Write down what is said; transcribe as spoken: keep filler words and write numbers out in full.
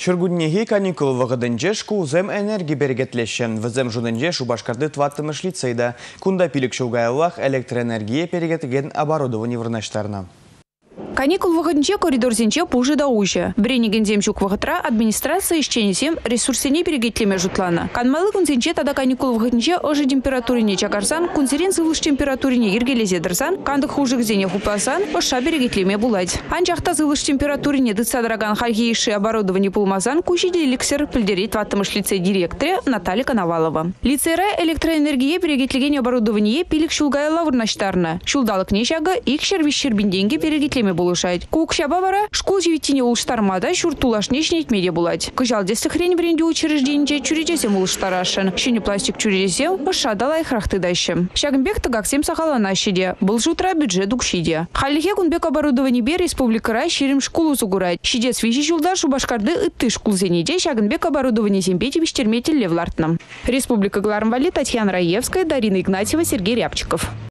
Шыргуннеги каникул вағыдынже шкулзем энергия берегетлешен. Візем жудынже Шубашкарды тваттымыш лицейда. Кунда пилік шулгайлах электроэнергия перегетеген оборудование вырнаштарна. Каникул вағыдынже коридорзенже пужы да уже. Бренеген земчук вағытра администрация ищенесем ресурсене перегетлеме жутлана. Канмалы кунзенже тада каникул вағыдынже ожи температурине чакарсан, кунсерен сывыш температурине иргелезе дырсан, кандық хужық зене хупасан, оша перегетлеме булать. Анчахта сывыш температурине дыцадраган хальгейши оборудование пулмазан кучиде эликсер пильдерит ваттымыш лицей директоре Наталья Коновалова. Лицейра электроэнергия перегетлеген оборудование пилик шулгайла вырнаштарна. Шулдалык нешага их шервиш-шербинденге перегетлеме булышать. Кук шабавара школ живитине улштармада шуртулашнеш нетмеде булать. Кыжалдесты хрень бренде учрежденче чуридесем улштарашын. Шыне пластик чуридесем пашадала их рахты дащем. Шагнбек тагаксем сахалана щеде. Был жутра бюджет укщиде. Халихе кунбек оборудование бе республикара щирим школу сугурать. Щиде свищи жулдар Шубашкарды ытты школ зенеде Шагнбек оборудование земпети бештерметель левлартном. Республика Глармвали, Татьяна Раевская, Дарина Игнатьева, Сергей Рябчиков.